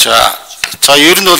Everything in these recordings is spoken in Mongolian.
За ер нь бол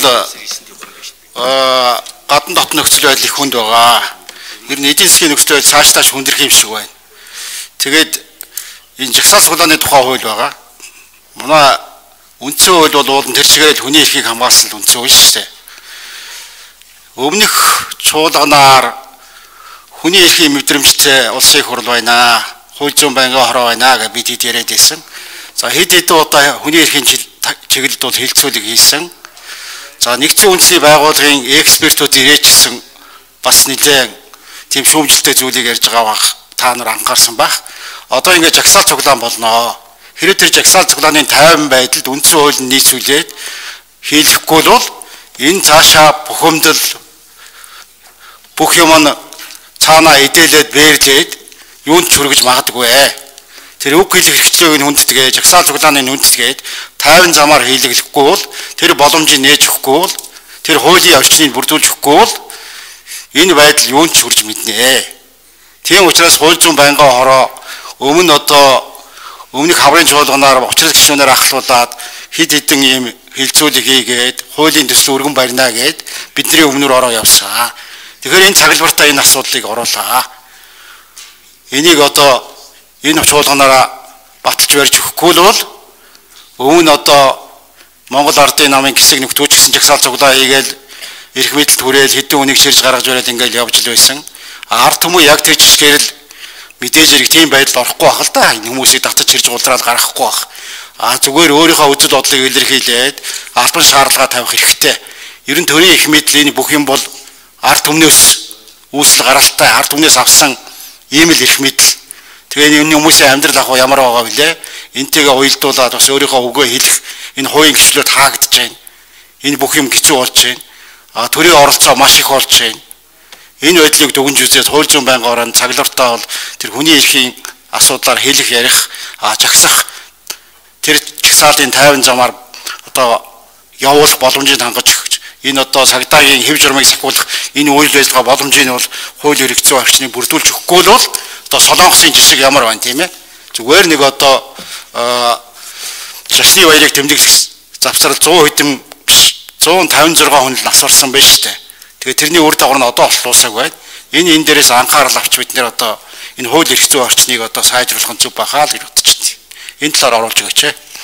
гадна дотны нөхцөл байдал их хүнд байгаа. Ер нь эдийн засгийн нөхцөл байдал цааш хүндрэх юм шиг байна. Тэгээд энэ жагсаал цуглааны тухай хууль байгаа. Манай үндсэн хууль бол тэр чигээр хүний эрхийг хамгаалсан үндсэн хууль шүү дээ. Өмнөх чуулганаар хүний эрхийн мэдрэмжтэй улсын их хурл байна. Хууль зүйн байнгын хороо байна гэж бид хэд яриад байсан. За хэд хэдэн удаа хүний эрхийн чиглэлд бол хэлцүүлэг хийсэн. За нэгдсэн үндэсний байгууллагын экспертүүд ирээчсэн бас нэлээд тийм шүүмжлэлтэй зүйлийг ярьж байгаа бах та нар анхаарсан байх. Одоо ингээд жагсаал цуглаан болно. Хэрэв тэр жагсаал цуглааны тайван байдалд үндсэн хууль нь нийцүүлээд хийлгэхгүй бол энэ цаашаа бухимдал бүх юм нь цаанаа эдэлээд бэрлээд юунд ч хүргэж магадгүй. Тэр үг хэлэх хэрэгцээг нь хүндэтгээ, жагсаал цуглааны хүндэтгээд тайван замаар хийлгэхгүй бол тэр боломжийг нээж өгөхгүй бол тэр хуулийн орчныг бүрдүүлж өгөхгүй бол энэ байдал юунд ч хүрч мэднэ. Тийм учраас хууль зүйн байнгын хороо өмнөх хаврын чуулганаар учрал гишүүнээр ахлуулаад хэд хэдэн ийм хилцүүлэг хийгээд хуулийн төсөл өргөн барьнаа гэд бидний өмнөр ороо явсан. Тэгэхээр энэ цаглбартаа энэ асуудлыг оруулаа. Энийг энэ чуулганаараа батж барьж өгөхгүй бол өмнө Монгол Ардын намын гисэг нөхдөөч гэсэн жагсаал цуглаа хийгээл эрх мэдэлд хүрээл хэдэн үнийг ширж гаргаж бариад ингээл явж л байсан. Ард түмэн яг тэр жишгээр л мэдээж хэрэг тийм байдал орохгүй байх л да. Энэ хүмүүсийг татаж чирж ултраад гаргахгүй байх. Зүгээр өөрийнхөө үзэл бодлыг илэрхийлээд албан шаардлага тавих хэрэгтэй. Ер нь төрийн эрх мэдэл энэ бүх юм бол ард түмнээс үүсэл гаралтай ард түмнээс авсан ийм л эрх мэдэл. Тэгээ энэ хүмүүсийн амьдрал ах ямар байгаа вүлээ? Энтэйгээ уялдуулаад бас өөрийнхөө үгээ хэлэх энэ хувийн гишүүд хаагдж байна. Энэ бүх юм хэцүү болж байна. Төрийн оролцоо маш их болж байна. Энэ байдлыг дүгнж үзээд хууль зүйн байнгын хороонд цаглартаа бол тэр хүний эрхийн асуудлаар хэлэх ярих жагсах тэр жагсаалын тайван замаар явуулах боломжийг хангаж өгч энэ цагдаагийн хэв журмыг сахиулах энэ үйл ажиллагаа боломжийг нь бол хууль эрх зүйн орчныг бүрдүүлж өгөхгүй бол Солонгосын жишг ямар байна тийм ээ. Зүгээр нэг шашны баярыг тэмдэглэх завсрал 100 хэдэн 156 хүн л нас барсан байж штэ. Тэгээ тэрний үр дагавар нь одоо олуулсаг байна. Энэ дээрээс анхаарал авч бид нэр энэ хууль эрх зүйн орчныг сайжруулах нь зөв бахаа л гэж бодож байна. Энэ талаар оруулж өгөөч.